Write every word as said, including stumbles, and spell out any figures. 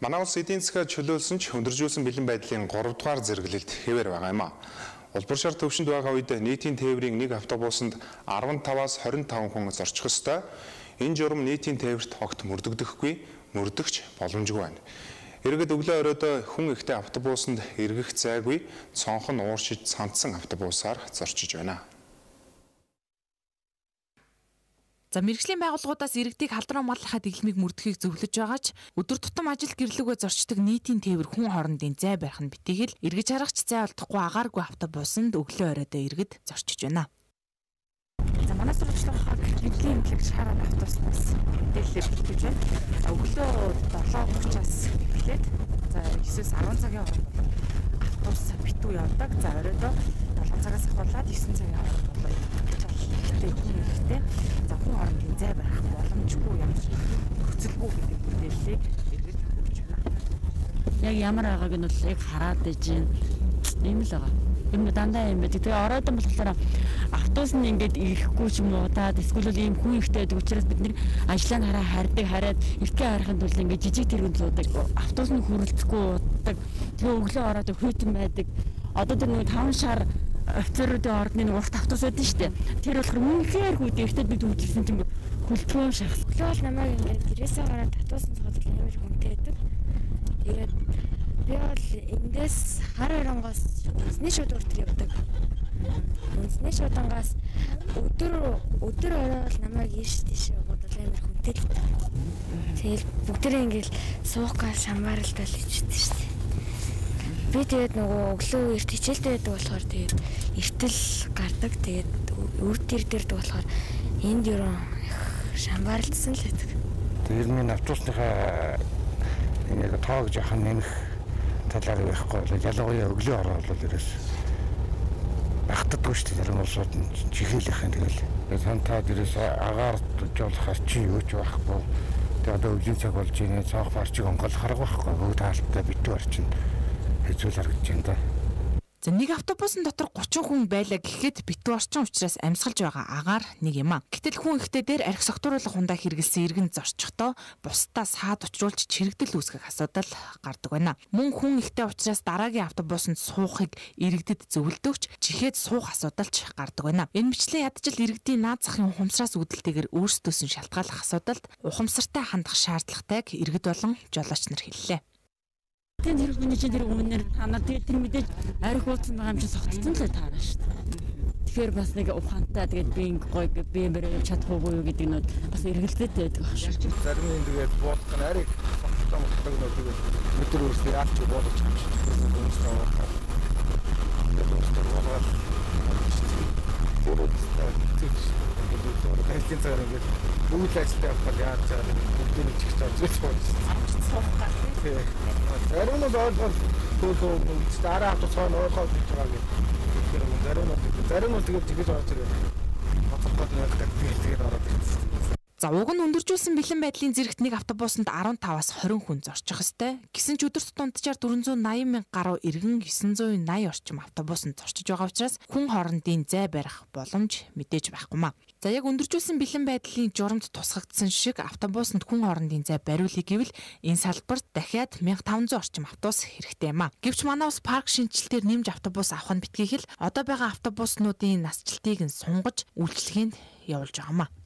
Манай улс эдийн засгаа чөлөөлсөн ч өндөржүүлсэн бэлэн байдлын гурав дугаар зэрэглэлд хэвээр байгаа юм а. Улбар шар төвшөнд байгаа үед нийтийн тээврийн нэг автобусанд арван таваас хорин таван хүн зорчих ёстой. Энэ журам нийтийн тээврт огт мөрдөгдөхгүй, мөрдөгч боломжгүй байна. Иргэд өглөө оройдоо хүн ихтэй автобусанд эргэх зайгүй, цонхон ууршиж цантсан автобусаар зорчиж байна. За мэргэжлийн байгууллагуудаас иргэдийг халдраа маллахад дэглэмийг мөрдөхийг зөвлөж байгаа ч өдөр тутам ажил гэрлүүгээ зорчдог нийтийн тээвэр хүн хоорондын зай барих нь битгийгэл эргэж харагч зай олдохгүй агааргүй автобусанд өглөө оройдоо иргэд зорчиж байна. За манай сурвалжлага хаг хэвлийн имлэг шараад автобуснаас мэдээлэл өгч байна. Өглөө долоо гурчаас эхлээд за есөөс арван цагийн хооронд автобус битүү явдаг. За оройдоо долоо цагаас ахуулаад есөн цагийн хооронд бол ихтэй за хүн хоорондын зай барих боломжгүй юм шиг нөхцөлгүй гэдэг мэдээллийг иргэд өгч байна. Яг ямар байгааг нь бол яг хараад иж юм л байгаа. Юм дандаа юм байдаг. Тэгээ оройдон болохоор автобус нь ингээд ирэхгүй ч юм уу та эсвэл ийм хүн ихтэй байдаг учраас бид нэр ажлаа хараа хардаг хараад эртгээ харахын тулд ингээд жижиг тэргүүнд луудаг. Автобус нь хүрэлцэхгүй удаа. Тэгээ өглөө ороод хөйтэн байдаг. Одоо тэр нэг таван шар офицеруудын ордны нэг урт автобус байдаг шүү дээ. Тэр болохоор үнэхээр хүйдээ ихтэй бид үйлчилсэн тийм хүлтгөө шахах. Тэгэл намайг ингээд гэрээсээ гараад татуусан цогцол амар хүнтэй байдаг. Тэгээд би бол эндээс хар оронгоос үндэсний шууд урт явдаг. Үндэсний шуудангаас өдөр өдөр ороод намайг ийш тийш бодвол амар хүнтэй л байдаг. Тэгэл бүгдээ ингээд суух гал шамбаралдал ичдэг шүү дээ. Би тэгээд нөгөө өглөө эрт хичээлтэй байдаг болохоор тэгээд эртэл гардаг. Тэгээд үрд ирдэрдэг болохоор энд ерөн шамбарлцсан л байдаг. Тэр миний автобусныхаа нэг тоог жоохон нэмэх талаар байхгүй бол ялангуяа өглөө ороод бол ерөөс багтдаггүй шүү дээ. Зарим улсууд чихээлийнхэн тэгэл сантаа дээрээс агаар жуулахаар чи юу ч байхгүй. Тэгээд одоо өглөө цаг болж ийм цаах барчиг онгол харах байхгүй. Бүгд таалтаа битүү орчин хэцүү харагдаж байна да. За нэг автобусын дотор гучин хүн байлаа гэхэд битүү орчин учраас амьсгалж байгаа агаар нэг юм а. Гэтэл хүн ихтэй дээр архи согтууруулах хундаа хэрэгэлсэн иргэн зорчихдоо бусдаа саад учруулж чирэгдэл үүсгэх асуудал гардаг байна. Мөн хүн ихтэй учраас дараагийн автобусанд суухыг иргэдэд зөвлөдөгч чихээд суух асуудал ч гардаг байна. Энэ мэтлэн ядчил иргэдийн наад захын ухамсараас үүдэлтэйгээр өөрсдөөс нь шалтгааллах асуудалд ухамсартай хандах шаардлагатайг иргэд болон жолооч нар хэллээ. Тэр хүний чинь тэр өмнөр та нар тэр тэр мэдээж арх уулцсан байгаа юм чинь согтцсон л таарна шүү дээ. Тэгэхээр бас нэг ухаантай тэгээд би гоё би бэрээ чадахгүй юу гэдэг нь бас эргэлзээд байдаг баг шүү. Зарим нь тэгээд буудах нь арих согтцсон мөлтөг нөө тэгээд өдөр өөрсдөө яач буудаж байгаа юм шиг. Тайлбар цагаар ингээд бүгд ажилтаа явах яаж чагаад бүгдийг нь чихж авч байгаа юм. Зарим нь бол төгөө дараа автобусаа нөөхөж хийж байгаа гэх. Тэгэхээр зарим нь зарим нь тэгээд тэгэж орж ирээ. Моторход нэг тэгээд ороод ирсэн. За уг нь өндөржүүлсэн бэлэн байдлын зэрэгт нэг автобусанд арван таваас хорин хүн зорчих ёстой. Гэсэн ч өдөрт дунджаар дөрвөн зуун найман мянга гаруй иргэн есөн зуун найман орчим автобусанд зорчиж байгаа учраас хүн хоорондын зай барих боломж мэдээж байхгүймаа. За яг өндөржүүлсэн бэлэн байдлын журамд тусгагдсан шиг автобусанд хүн хоорондын зай бариулъя гэвэл энэ салбарт дахиад мянга таван зуун орчим автобус хэрэгтэй юм а. Гэвч манай ус парк шинжилтээр нэмж автобус авах нь битгий хэл одоо байгаа автобуснуудын насжилтыг нь сунгаж үйлчлэгэнд явуулж байгаамаа.